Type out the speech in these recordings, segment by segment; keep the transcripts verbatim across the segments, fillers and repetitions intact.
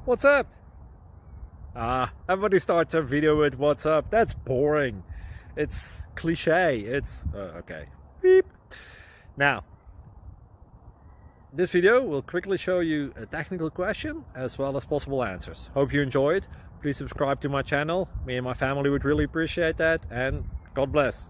What's up? Ah, everybody starts a video with what's up. That's boring. It's cliche. It's uh, okay. Beep. Now, this video will quickly show you a technical question as well as possible answers. Hope you enjoyed. Please subscribe to my channel. Me and my family would really appreciate that, and God bless.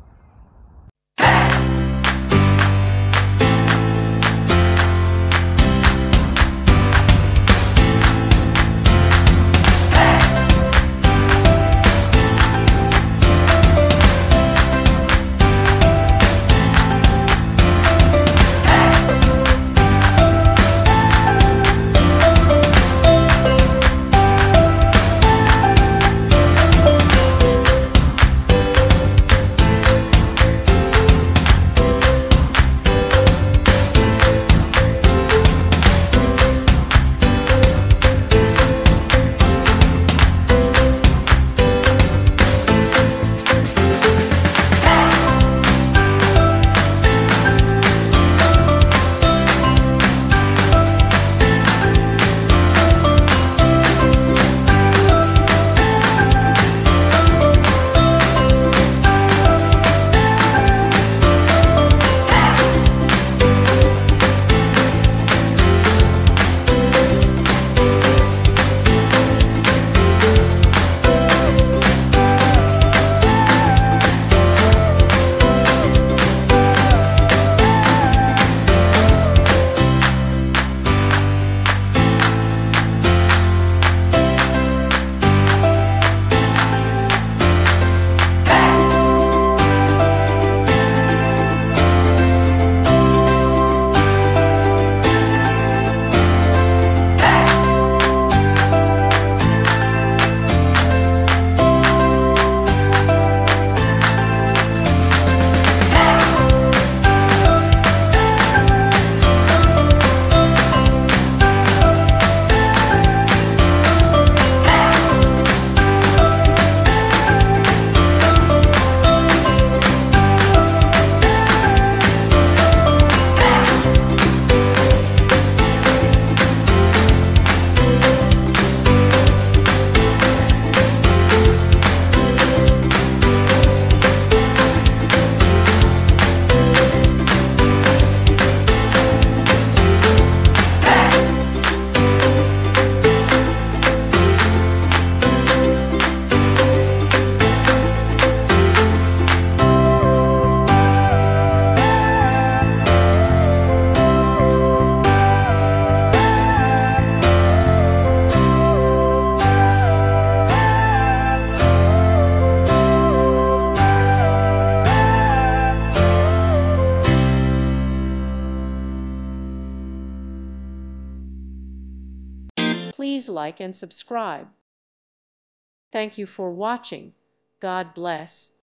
Please like and subscribe. Thank you for watching. God bless.